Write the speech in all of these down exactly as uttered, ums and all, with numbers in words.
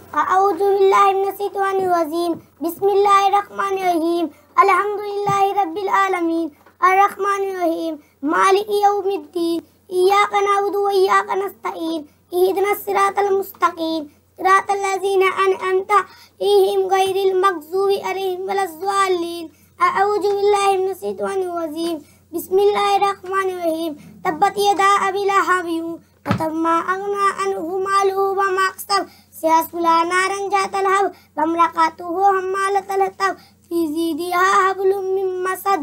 अऊज़ु बिल्लाहि मिनश्शैतानिर्रजीम बिस्मिल्लाहिर्रहमानिर्रहीम अल्हम्दुलिल्लाहि रब्बिल आलमीन अर्रहमानिर्रहीम मालिकि यौमिद्दीन इय्याका नअबुदु व इय्याका नस्तईन इहदिनस सिरातल मुस्तकीम सिरातल लज़ीना अनअमता अलैहिम गैरिल मग़ज़ूबि अलैहिम वलज़्ज़ालिन अऊज़ु बिल्लाहि मिनश्शैतानिर्रजीम बिस्मिल्लाहिर्रहमानिर्रहीम तब्बत यदा अबी लहबिन व तम्मा अग़ना अन्हु मालुहु व मा कसब सयस्ला नारन ज़ाता लहब व इम्रअतुहु हम्मालतल हतब फी ज़ीदिहा हब्लुम मिन मसद।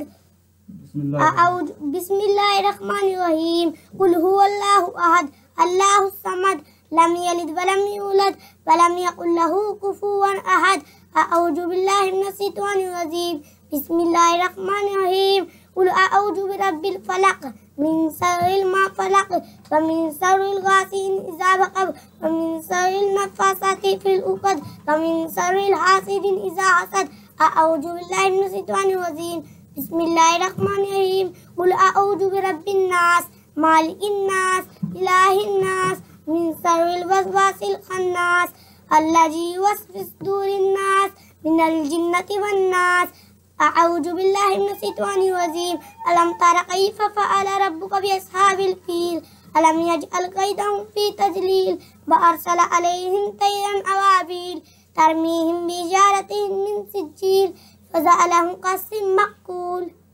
बिस्मिल्लाहिर्रहमानिर्रहीम कुल हुवल्लाहु अहद अल्लाहुस समद लम यलिद व लम यूलद व लम यकुल लहू कुफुवन अहद। अऊज़ु बिल्लाहि मिनश्शैतानिर्रजीम बिस्मिल्लाहिर्रहमानिर्रहीम कुल अऊज़ु बिरब्बिल फलक मिन शर्रि मा फलक व मिन शर्रिल गासिकिन इज़ा वक़ब व मिन शर्रिन नफ़्फ़ासाति फिल उक़द व मिन शर्रिल हासिदिन इज़ा हसद। अऊज़ु बिल्लाहि मिनश्शैतानिर्रजीम बिस्मिल्लाहिर्रहमानिर्रहीम कुल अऊज़ु बिरब्बिन नास मालिकिन नास इलाहिन नास मिन शर्रिल वसवासिल खन्नास अल्लज़ी युवस्विसु फ़ी सुदूरिन नास मिनल जिन्नति वन नास। अऊज़ु बिल्लाहि मिनश्शैतानिर्रजीम अलम तरा कैफ़ फ़अल रब्बुका बिअस्हाबिल फ़ील अलम यजअल कैदहुम फ़ी तज़लील व अरसल अलैहिम तयरन अबाबील तरमीहिम बिहिजारतिन मिन सिज्जील फ़जअलहुम कअस्सिम मअकूल।